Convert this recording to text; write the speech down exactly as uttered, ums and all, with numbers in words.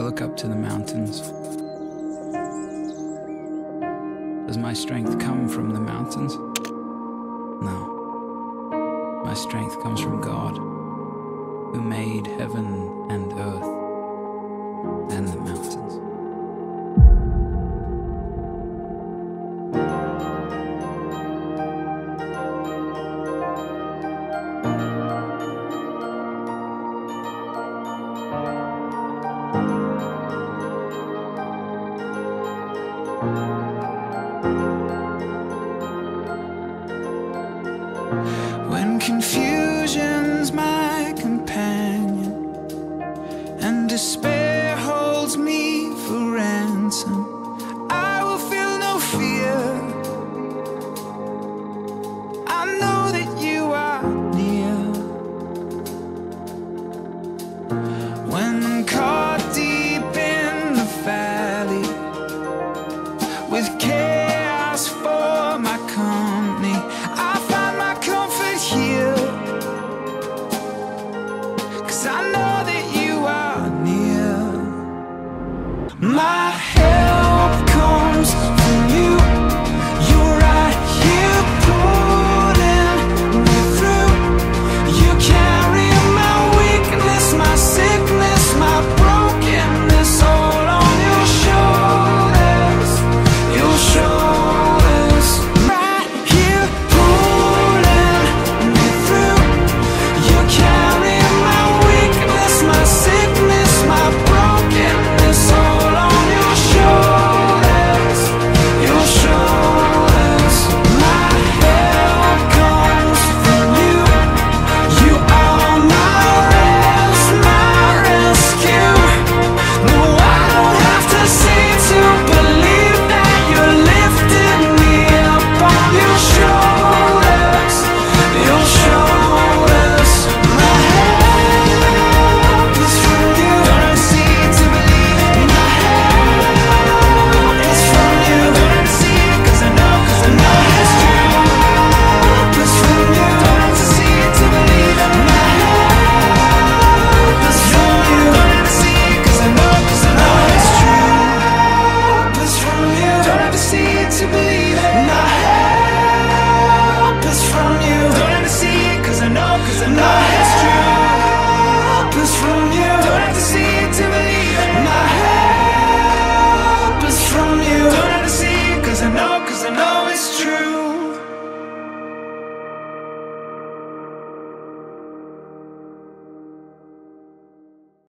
look up to the mountains. Does my strength come from the mountains? No. My strength comes from God, who made heaven and earth and the mountains. When confusion's my companion and despair holds me for ransom, I will feel no fear. I know that you are near. When caught deep in the valley with chaos for my company, I find my comfort here, 'cause I know